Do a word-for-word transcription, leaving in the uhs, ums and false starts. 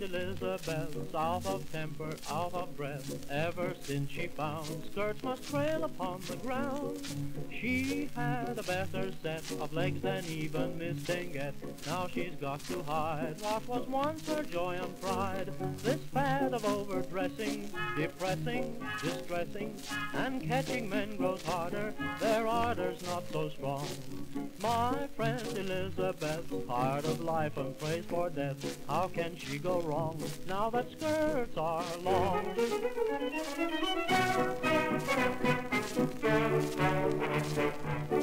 Elizabeth, out of temper, out of breath, ever since she found skirts must trail upon the ground. She had a better set of legs than even Miss Dingett. Now she's got to hide what was once her joy and pride. This fad of overdressing, depressing, distressing, and catching men grows harder, their ardor's not so strong. My friend Elizabeth, tired of life and prays for death, how can she go wrong now that skirts are long?